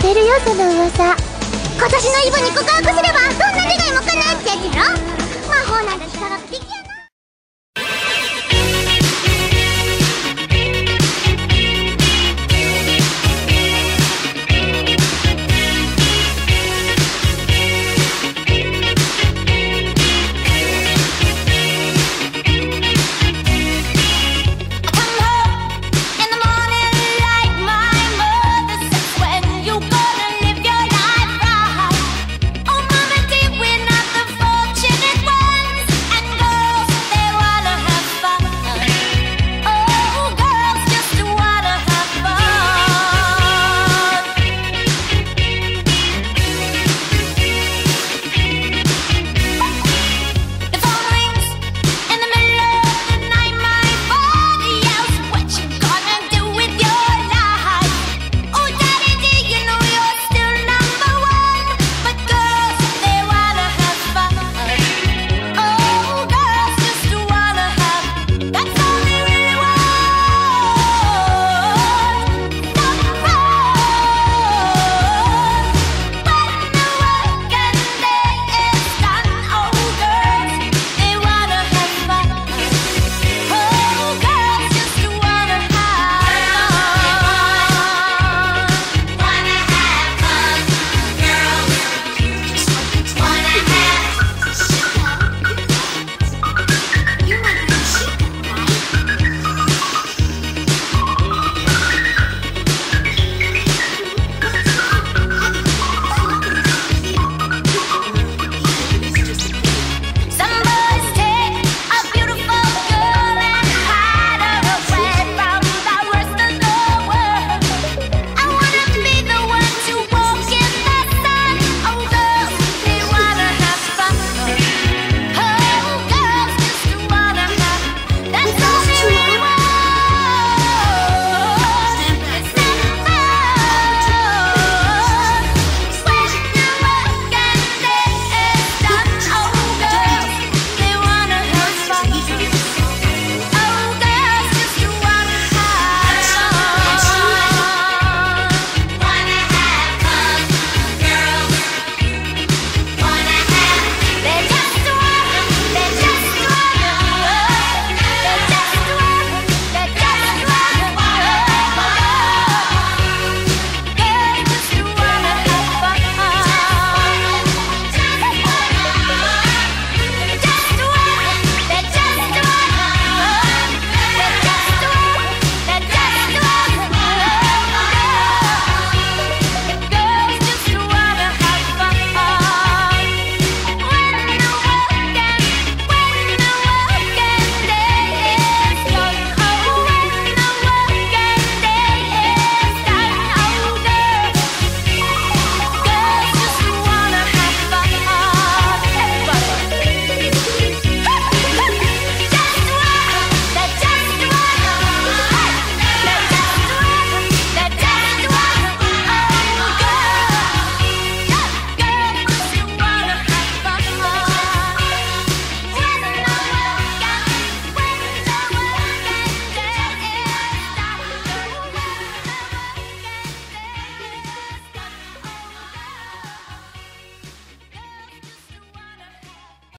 ってるよその噂。 今年のイブに告白すればどんな願いも叶うってやつやろ。魔法なんか使わなくていいやん。